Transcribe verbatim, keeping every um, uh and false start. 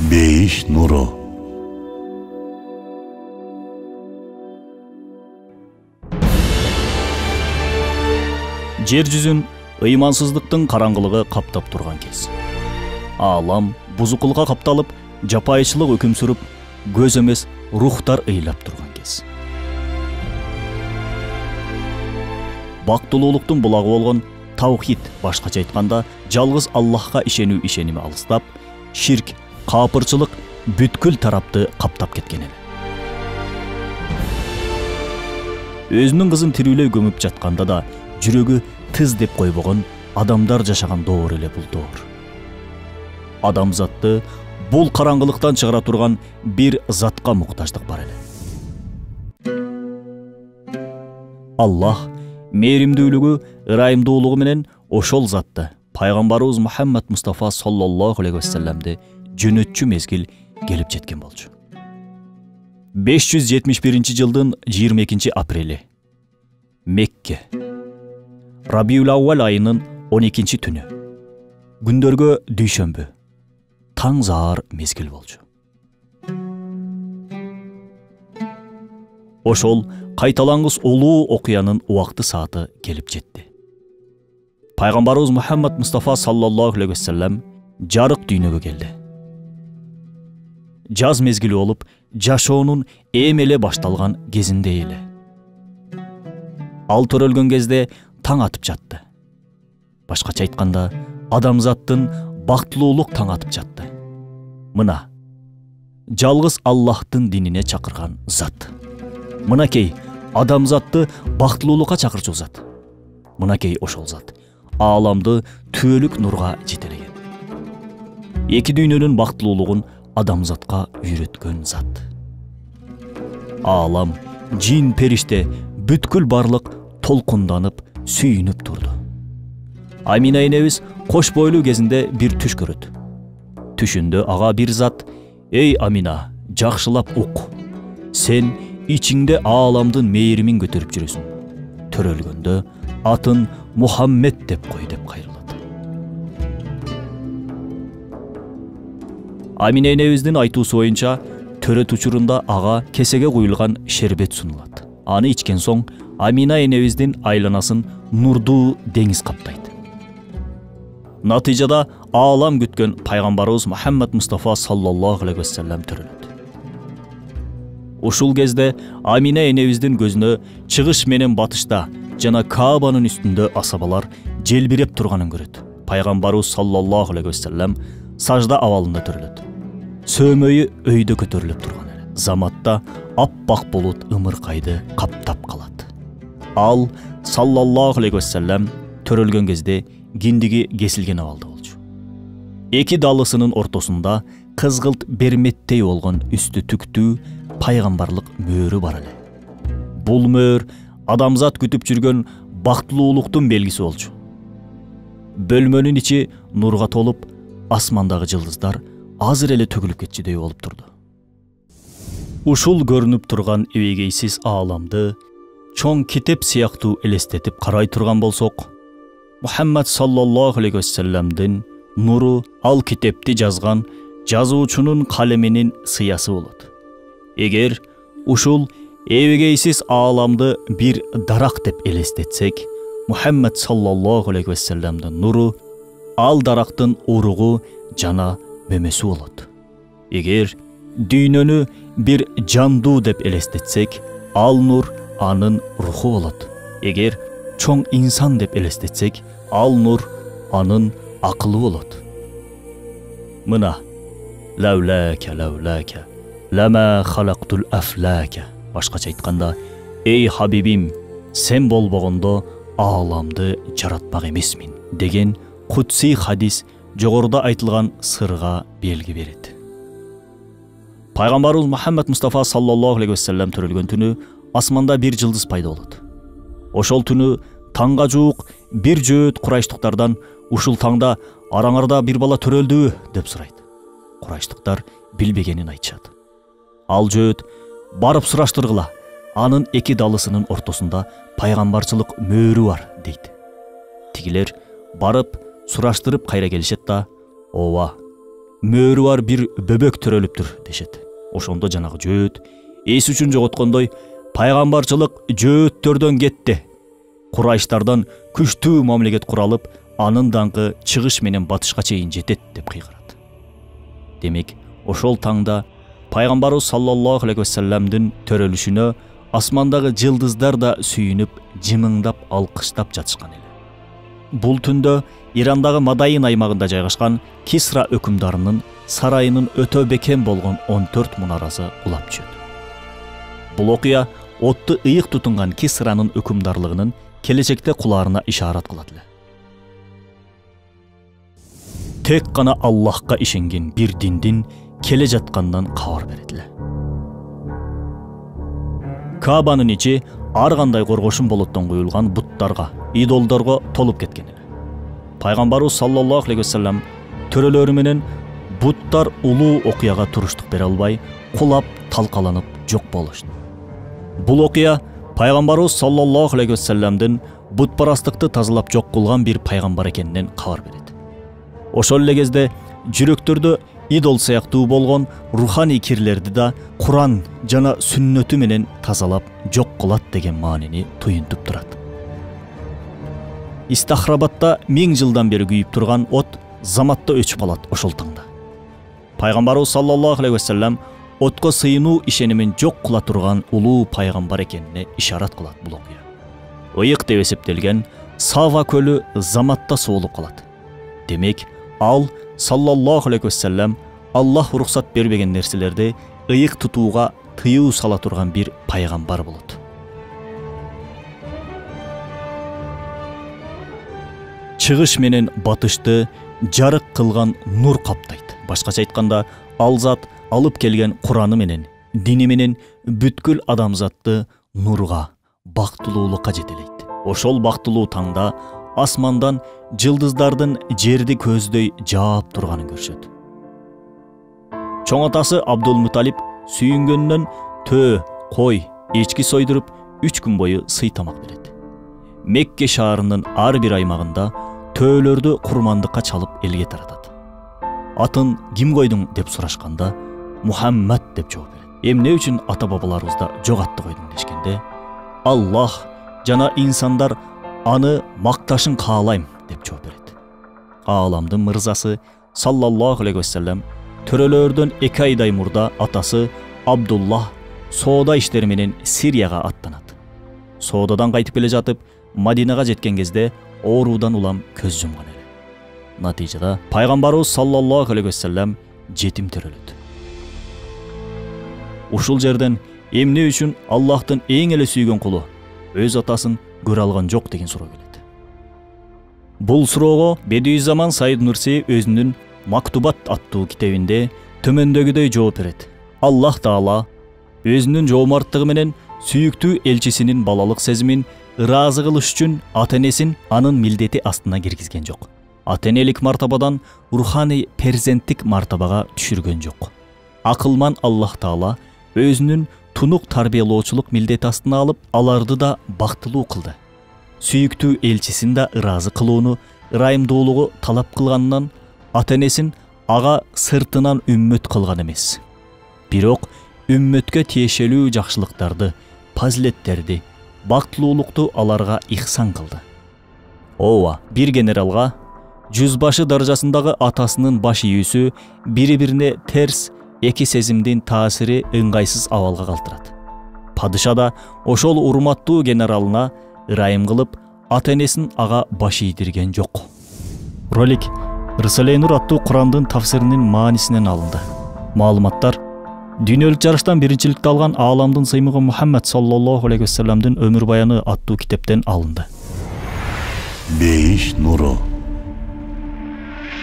Бейиш нуру. Жер жүзүн ыймансыздыктын караңгылыгы каптап турган кез. Аалам бузукулукка капталып, жапайычылык өкүм сүрүп, көз эмес рухтар ыйлап турган кез. Бактылуулуктун булагы болгон таухид, башкача айтканда, жалгыз Аллахка ишенүү ишеними алыстап, ширк, капырчылык бүткүл тарапты каптап кеткен эле. Өзүнүн кызын тирүүлөй көмүп жатканда да жүрөгү тыз деп койбогон адамдар жашаган доор эле бул доор. Адамзатты бул караңгылыктан чыгара турган бир затка муктаждык бар эле. Аллах мээримдүүлүгү, ырайымдуулугу менен ошол затты, пайгамбарыбыз Мухаммад Мустафа саллаллаху алейхи вассаламды жөнөтчү мезгил келип жеткен болчу. беш жүз жетимиш биринчи жылдын жыйырма экинчи апрели. Мекке. Рабиул Ауал айынын он экинчи түнү. Күндөргө дүйшөмбү. Таң заар мезгил болчу. Ошол кайталангыс улуу окуянын убакты сааты келип жетти. Пайгамбарыбыз Мухаммад Мустафа саллаллаху алейхи вассалам жарык дүйнөгө келди. Жаз мезгили болуп, жашоонун эм эле башталган кезинде эле. Ал төрөлгөн кезде таң атып жатты. Башкача айтканда, адамзаттын бактылуулук таң атып жатты. Мына жалгыз Аллахтын динине чакырган зат. Мынакей адамзатты бактылуулукка чакырчу зат. Мынакей ошол зат ааламды түбөлүк нурга жетелеген. Эки дүйнөнүн бактылуулугун адамзатка үйрөткөн зат. Аалам, жин, периште, бүткүл барлык толкунданып, сүйүнүп турду. Амина энебиз кош бойлуу кезинде бир түш көрөт. Түшүндө ага бир зат: "Эй Амина, жакшылап ук. Сен ичиңде ааламдын мээримин көтөрүп жүрөсүң. Төрөлгөндө атын Мухаммед деп кой" деп кайрылат. Амина энебиздин айтуусу боюнча, төрөт учурунда ага кесеге куюлган шербет сунулат. Аны ичкен соң Амина энебиздин айланасын нурдуу деңиз каптайт. Натыйжада аалам күткөн пайгамбарыбыз Мухаммад Мустафа саллаллаху алейхи вассалам төрөлөт. Ушул кезде Амина энебиздин көзүнө чыгыш менен батышта жана Каабанын үстүндө асабалар желбиреп турганын көрөт. Пайгамбарыбыз саллаллаху алейхи вассалам сажда абалында төрөлөт. Сөөмөйү өйдө көтөрүлүп турган эле. Заматта аппак булут ымыркайды каптап калат. Ал саллаллаху алейхи вассалам төрөлгөн кезде киндиги кесилген абалда болчу. Эки далысынын ортосунда кызгылт берметтей болгон үстү түктүү пайгамбарлык мөөрү бар эле. Бул мөөр адамзат күтүп жүргөн бактылуулуктун белгиси болчу. Бөлмөнүн ичи нурга толуп, асмандагы жылдыздар азыр эле төгүлүп кетчүдөй болуп турду. Ушул көрүнүп турган эбегейсиз ааламды чоң китеп сыяктуу элестетип карай турган болсок, Мухаммад саллаллаху алейхи вассаламдын нуру ал китепти жазган жазуучунун калеминин сыясы болот. Эгер ушул эбегейсиз ааламды бир дарак деп элестетсек, Мухаммад саллаллаху алейхи вассаламдын нуру ал дарактын уругу жана мөмөсү болот. Эгер дүйнөнү бир жандуу деп элестетсек, ал нур анын руху болот. Эгер чоң инсан деп элестетсек, ал нур анын акылы болот. Мына лаулака лаулака лама халактул афлака. Башкача айтканда, эй хабибим, сен болбогондо ааламды жаратпак эмесмин деген кутси хадис жогоруда айтылган сырга белги берет. Пайгамбарыбыз Мухаммад Мустафа саллаллаху алейхи вассалам төрөлгөн түнү асманда бир жылдыз пайда болот. Ошол түнү таңга жуук бир жөөт курайштыктардан ушул таңда араңарда бир бала төрөлдүбү деп сурайт. Курайштыктар билбегенин айтышат. Ал жөөт барып сураштыргыла, анын эки далысынын ортосунда пайгамбарчылык мөөрү бар дейт. Тигилер барып сураштырып кайра келишет да, ооба, мөөрү бар бир бөбөк төрөлүптүр дешет. Ошондо жанагы жөөт эс үчүн жоготкондой пайгамбарчылык жөөттөрдөн кетти. Курайштардан күчтүү мамлекет куралып, анын даңкы чыгыш менен батышка чейин жетет деп кыйгарат. Демек, ошол таңда пайгамбарыбыз саллаллаху алейхи вассаламдын төрөлүшүнө асмандагы жылдыздар да сүйүнүп, жымыңдап, алкыштап жатышкан эле. Бул түндө Ирандагы Мадайын аймагында жайгашкан Кисра өкүмдарынын сарайынын өтө бекем болгон он төрт мунарасы кулап түшөт. Бул окуя отты ыйык тутунган Кисранын өкүмдарлыгынын келечекте кулаарына ишарат кылат эле. Тек гана Аллахка ишенген бир диндин келе жатканынан кабар берет эле. Каабанын ичи ар кандай коргошун болоттон куюлган буттарга, идолдорго толуп кеткен эле. Пайгамбарыбыз саллаллаху алейхи вассалам төрөлөрү менен буттар улуу окуяга туруштук бере албай, кулап, талкаланып жок болушту. Бул окуя пайгамбарыбыз саллаллаху алейхи вассаламдын бутпарастыкты тазалап жок кылган бир пайгамбар экенинен кабар берет. Ошол эле кезде жүрөктөрдө идол сыяктуу болгон руханий кирлерди да Куран жана сүннөтү менен тазалап жок кылат деген маанини туюнтуп турат. Истахрабатта миң жылдан бери күйүп турган от заматта өчүп алат ошол таңда. Пайгамбарыбыз саллаллаху алейхи вассалам отко сыйынуу ишенимин жок кыла турган улуу пайгамбар экенине ишарат кылат бул окуя. Ыйык деп эсептелген Сава көлү заматта соолуп калат. Демек, ал саллаллаху алейхи вассалам Аллах уруксат бербеген нерселерди ыйык тутууга тыюу сала турган бир пайгамбар болот. Чыгыш менен батышты жарык кылган нур каптайт. Башкача айтканда, ал зат алып келген Кураны менен, дини менен бүткүл адамзатты нурга, бактылуулукка жетелейт. Ошол бактылуу таңда асмандан жылдыздардын жерди көздөй жаап турганын көрүшөт. Чоң атасы Абдул-Муталип сүйүнгөндөн төө, кой, эчки сойдуруп үч күн бою сый тамак берет. Мекке шаарынын ар бир аймагында төөлөрдү курмандыкка чалып элге таратат. Атын ким койдуң деп сурашканда, Мухаммад деп жооп берет. Эмне үчүн ата бабаларыбызда жок атты койдуң дешкенде, Аллах жана инсандар аны макташын каалайм деп жооп берет. Ааламдын мырзасы саллаллаху алейхи вассалам төрөлөрдөн эки айдай мурда атасы Абдуллах соода иштери менен Сирияга аттанат. Соодадан кайтып келе жатып, Мадинага жеткен кезде оорудан улам көз жумган эле. Натыйжада пайгамбарыбыз саллаллаху алейхи вассалам жетим төрөлөт. Ушул жерден эмне үчүн Аллахтын эң эле сүйгөн кулу өз атасын көрө алган жок деген суроо келет. Бул суроого Бедуизаман Саид Нурси өзүнүн Мактубат аттуу китебинде төмөндөгүдөй жооп берет. Аллах Таала өзүнүн жоомарттыгы менен сүйүктүү элчисинин балалык сезимин ыраазы кылыш үчүн ата-энесин анын милдети астына киргизген жок. Ата-энелик мартабадан руханий перзенттик мартабага түшүргөн жок. Акылман Аллах Таала өзүнүн тунук тарбиялоочулук милдети астына алып, аларды да бактылуу кылды. Сүйүктүү элчисин да ыраазы кылууну, ырайымдуулугу талап кылганынан ата-энесин ага сыртынан үммөт кылган эмес. Бирок үммөткө тиешелүү жакшылыктарды, фазилеттерди, бактылуулукту аларга ихсан кылды. Ооба, бир генералга жүзбашы даражасындагы атасынын баш ийүүсү бири-бирине терс эки сезимдин таасири ыңгайсыз абалга калтырат. Падыша да ошол урматтуу генералына ырайым кылып, ата-энесин ага баш ийдирген жок. Ролик Рисале Нур аттуу Курандын тафсиринин маанисинен алынды. Маалыматтар дүйнөлүк жарыштан биринчиликти алган ааламдын сыймыгы Мухаммад саллаллаху алейхи вассаламдын өмүр баяны аттуу китептен алынды. Бейиш нуру.